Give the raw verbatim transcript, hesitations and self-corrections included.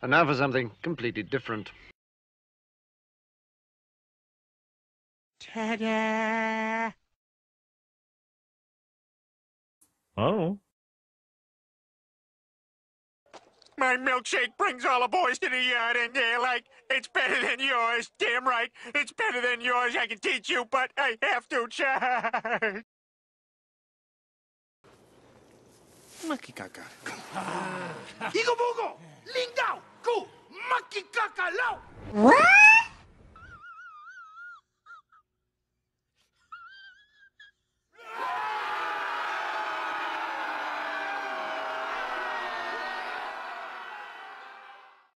And now for something completely different. Ta-da! Oh. My milkshake brings all the boys to the yard, and they're like, it's better than yours. Damn right, it's better than yours. I can teach you, but I have to charge. Makikaka. Igo bogo! Ling dao! Go! Makikaka lao! What?